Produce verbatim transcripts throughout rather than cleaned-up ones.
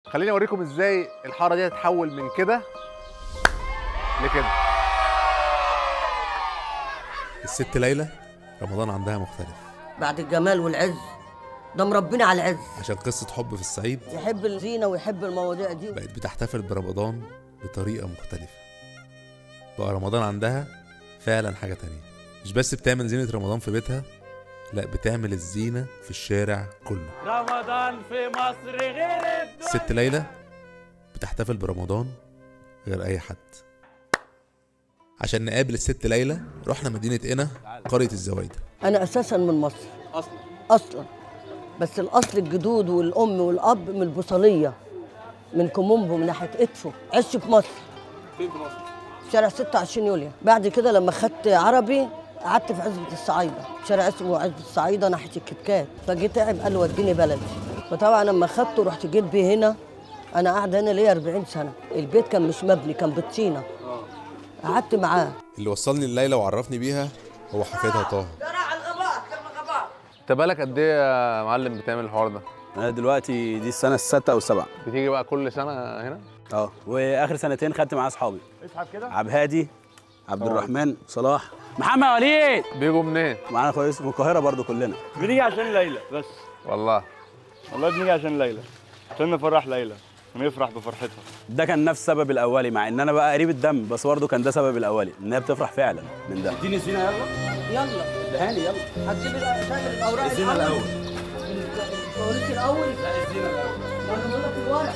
خليني اوريكم ازاي الحاره دي هتتحول من كده لكده. الست ليلى رمضان عندها مختلف. بعد الجمال والعز ده مربينا على العز، عشان قصة حب في الصعيد يحب الزينة ويحب المواضيع دي. بقت بتحتفل برمضان بطريقة مختلفة. بقى رمضان عندها فعلا حاجة تانية، مش بس بتعمل زينة رمضان في بيتها، لا بتعمل الزينة في الشارع كله. رمضان في مصر غير الدنيا. الست ليلى بتحتفل برمضان غير أي حد. عشان نقابل الست ليلى رحنا مدينة قنا قرية الزوايدة. أنا أساسا من مصر اصلا أصلا، بس الأصل الجدود والأم والأب من البصلية، من كومومبو، من ناحية إدفو. عشت في مصر. فين في مصر؟ في شارع ستة وعشرين يوليو. بعد كده لما خدت عربي قعدت في عزبة الصعايدة، شارع اسمه عزبة الصعايدة ناحية الكتكات. فجيت تعب قال وديني بلدي، فطبعا لما خدته رحت جيت بيه هنا. أنا قاعدة هنا ليا أربعين سنة. البيت كان مش مبني، كان بالطينة. قعدت معاه. اللي وصلني الليلة وعرفني بيها هو حفيدها طه. انت بالك قد ايه يا معلم بتعمل الحوار ده؟ انا دلوقتي دي السنه السادسه او السابعه. بتيجي بقى كل سنه هنا؟ اه، واخر سنتين خدت معايا اصحابي. اسحب كده. عبد الهادي، عبد الرحمن، صلاح، محمد وليد. بيجوا منين؟ معانا كويس من القاهره برضو كلنا. بنيجي عشان ليلى بس. والله والله بنيجي عشان ليلى، عشان نفرح ليلى ونفرح بفرحتها. ده كان نفس السبب الاولي، مع ان انا بقى قريب الدم، بس برضه كان ده سبب الاولي ان هي بتفرح فعلا من ده. اديني زينه يلا. يلا دهاني يلا. هتجيب تعمل الأوراق الزينه الاول. الأوراق الأول. لا الزينه الاول. أنا بقول لك الورق.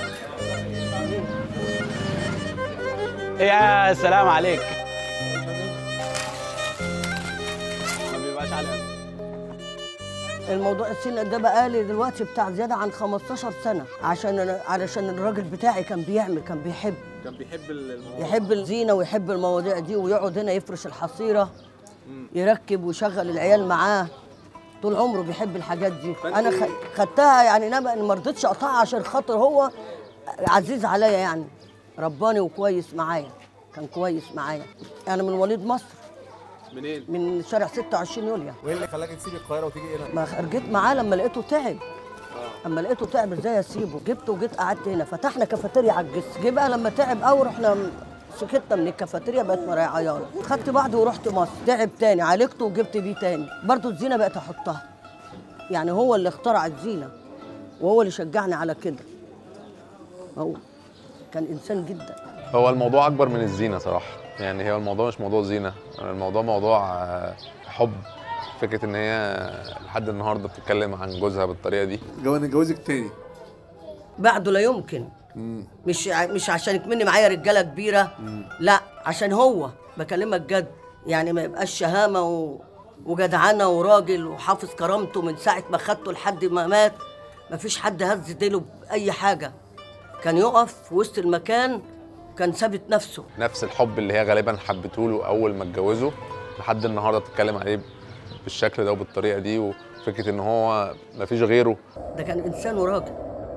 يا سلام عليك. ما بيبقاش على الموضوع السنة ده بقالي دلوقتي بتاع زيادة عن خمستاشر سنة، عشان أنا علشان الراجل بتاعي كان بيعمل، كان بيحب كان بيحب الموضوع، يحب الزينة ويحب المواضيع دي، ويقعد هنا يفرش الحصيرة، يركب ويشغل العيال معاه. طول عمره بيحب الحاجات دي. أنا خدتها يعني، أنا ما رضيتش أقطعها عشان خاطر هو عزيز عليا يعني، رباني وكويس معايا، كان كويس معايا. أنا من وليد مصر. منين؟ من شارع ستة وعشرين يوليو. وايه اللي خلاك تسيب القاهره وتيجي هنا؟ ما جيت معاه لما لقيته تعب. اما لقيته تعب ازاي اسيبه؟ جبته وجيت قعدت هنا، فتحنا كافيتيريا على الجسر. جه بقى لما تعب قوي رحنا سكتنا من الكافيتيريا، بقت مراية عياله. خدت بعضي ورحت مصر. تعب تاني، عالجته وجبت بيه تاني. برضه الزينه بقت احطها، يعني هو اللي اخترع الزينه وهو اللي شجعني على كده. هو كان انسان جدا. هو الموضوع اكبر من الزينه صراحه، يعني هو الموضوع مش موضوع زينه، الموضوع موضوع حب. فكره ان هي لحد النهارده بتتكلم عن جوزها بالطريقه دي. جواني جوزك تاني بعده لا يمكن. مم. مش مش عشان مني معايا رجاله كبيره. مم. لا، عشان هو بكلمك جد، يعني ما يبقاش شهامه و... وجدعنه وراجل وحافظ كرامته من ساعه ما خدته لحد ما مات. ما فيش حد هز ديله باي حاجه، كان يقف في وسط المكان، كان ثابت نفسه. نفس الحب اللي هي غالبا حبته له اول ما اتجوزه لحد النهارده بتتكلم عليه بالشكل ده وبالطريقه دي، وفكره ان هو ما فيش غيره. ده كان انسان وراجل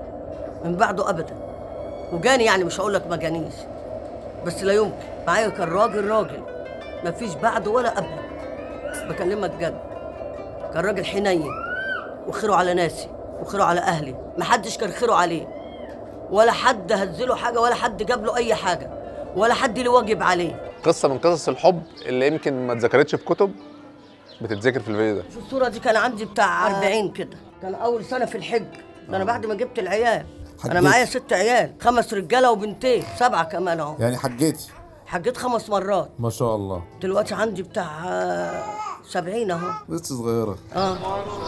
من بعده ابدا، وجاني يعني، مش هقول لك ما جانيش، بس لا يمكن. معايا كان راجل راجل، ما فيش بعده ولا قبله، بكلمك جد. كان راجل حنين وخيره على ناسي وخيره على اهلي، ما حدش كان خيره عليه، ولا حد هزله حاجه، ولا حد جاب له اي حاجه، ولا حد له واجب عليه. قصه من قصص الحب اللي يمكن ما اتذكرتش في كتب بتتذكر في الفيديو ده. في الصوره دي كان عندي بتاع أربعين كده، كان اول سنه في الحج. ده انا بعد ما جبت العيال. حجيت. انا معايا ست عيال، خمس رجاله وبنتين، سبعه كمان اهو. يعني حجيتي؟ حجيت خمس مرات ما شاء الله. دلوقتي عندي بتاع سبعين اهو. لسه صغيره. اه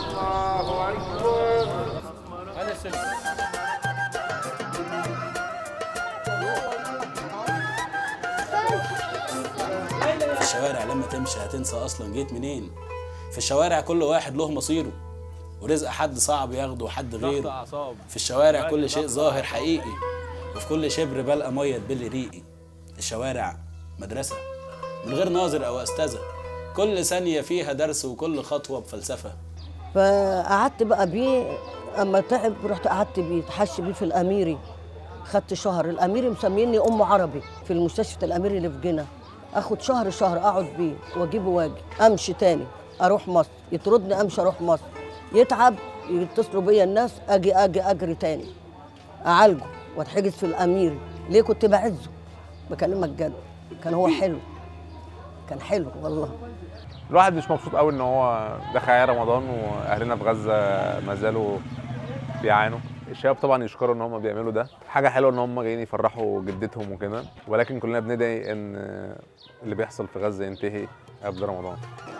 في الشوارع لما تمشي هتنسى اصلا جيت منين. في الشوارع كل واحد له مصيره، ورزق حد صعب ياخده وحد غيره. في الشوارع كل شيء ظاهر حقيقي، وفي كل شبر بلقى ميه تبل ريقي. الشوارع مدرسه من غير ناظر او استاذه، كل ثانيه فيها درس وكل خطوه بفلسفه. فقعدت بقى بيه، اما تعب رحت قعدت بيه، اتحش بيه في الاميري. خدت شهر. الاميري مسميني ام عربي في المستشفى الاميري اللي في جنة. اخد شهر شهر اقعد بيه واجيبه واجي، امشي تاني اروح مصر، يطردني امشي اروح مصر، يتعب يتصلوا بيا الناس، اجي اجي اجري تاني اعالجه. واتحجز في الامير. ليه؟ كنت بعزه، بكلمك جد. كان هو حلو، كان حلو والله. الواحد مش مبسوط قوي ان هو دخل عليه رمضان واهلنا في غزه ما زالوا بيعانوا. الشباب طبعا يشكروا ان هم بيعملوا ده، حاجه حلوه ان هم جايين يفرحوا جدتهم وكده، ولكن كلنا بندعي ان اللي بيحصل في غزه ينتهي قبل رمضان.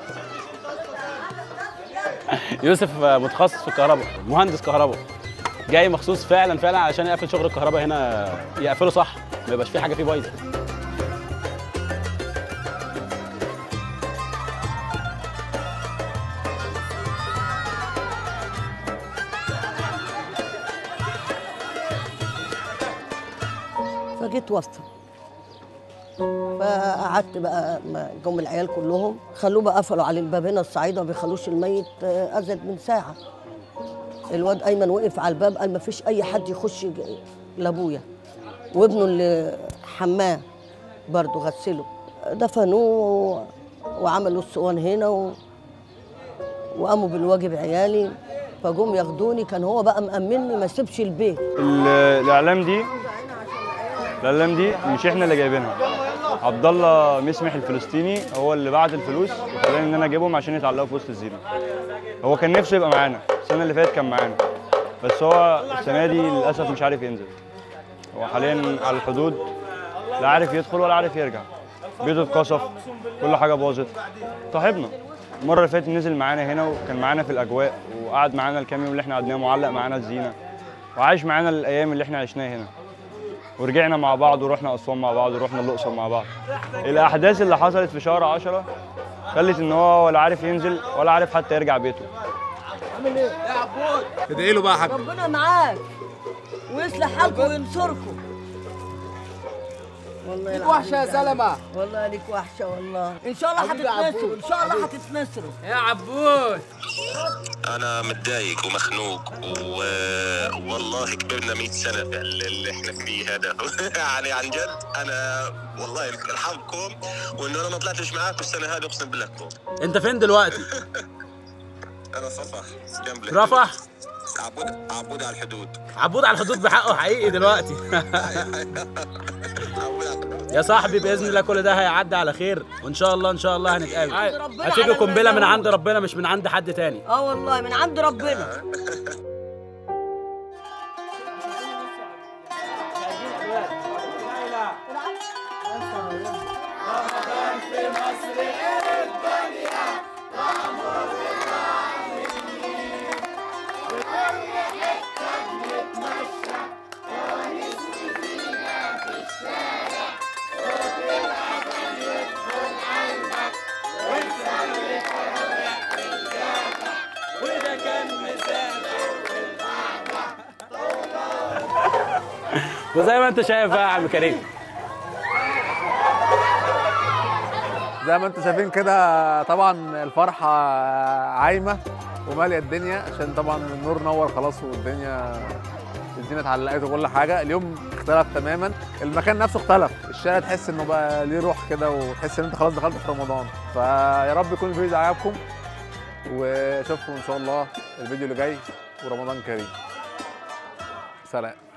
يوسف متخصص في الكهرباء، مهندس كهرباء، جاي مخصوص فعلا فعلا علشان يقفل شغل الكهرباء هنا، يقفله صح، ما يبقاش فيه حاجه فيه بايظه. فجيت وفى، فقعدت بقى جم العيال كلهم خلوه بقى قفلوا على الباب هنا الصعيده، ما بيخلوش الميت ازيد من ساعه. الواد ايمن وقف على الباب قال ما فيش اي حد يخش لابويا، وابنه اللي حماه برضه غسله، دفنوه وعملوا الصوان هنا و... وقاموا بالواجب عيالي، فجم ياخدوني. كان هو بقى مأمني ما يسيبش البيت. الاعلام دي الاعلام دي مش احنا اللي جايبينها، عبد الله مسمح الفلسطيني هو اللي بعت الفلوس وخلاني ان انا اجيبهم عشان يتعلقوا في وسط الزينه. هو كان نفسه يبقى معانا، السنه اللي فاتت كان معانا، بس هو السنه دي للاسف مش عارف ينزل. هو حاليا على الحدود، لا عارف يدخل ولا عارف يرجع، بيته اتقصف، كل حاجه باظت. صاحبنا المره اللي فاتت نزل معانا هنا وكان معانا في الاجواء وقعد معانا الكام يوم اللي احنا قعدناه، معلق معانا الزينه وعايش معانا الايام اللي احنا عشناها هنا، ورجعنا مع بعض ورحنا اسوان مع بعض ورحنا الاقصر مع بعض. الاحداث اللي حصلت في شهر عشرة خلت ان هو ولا عارف ينزل ولا عارف حتى يرجع بيته. عامل ايه يا عبود؟ ادعي له بقى يا حاج. ربنا معاك ويصلح حالكم وينصركم. والله ليك وحشه يا زلمه، والله ليك وحشه والله. ان شاء الله هتتنصروا، ان شاء الله هتتنصروا يا عبود. انا متضايق ومخنوق و... والله كبرنا مئة سنه في اللي احنا فيه هذا. يعني عن جد انا والله يرحمكم، وانه انا ما طلعتش معاكم السنه هذه اقسم بالله. انت فين دلوقتي؟ انا صفح جنب رفح. عبود عبود على الحدود. عبود على الحدود بحقه حقيقي دلوقتي. يا صاحبي باذن الله كل ده هيعدي على خير، وان شاء الله ان شاء الله هنتقابل. هتيجي قنبله من عند ربنا مش من عند حد تاني. اه والله من عند ربنا. وزي ما انت شايف بقى يا عم كريم، زي ما انتم شايفين كده طبعا الفرحه عايمه وماليه الدنيا، عشان طبعا النور نور خلاص والدنيا الزينه اتعلقت وكل حاجه. اليوم اختلف تماما، المكان نفسه اختلف، الشارع تحس انه بقى ليه روح كده، وتحس ان انت خلاص دخلت في رمضان. فيا رب يكون الفيديو عجبكم، واشوفكم ان شاء الله الفيديو اللي جاي، ورمضان كريم. سلام.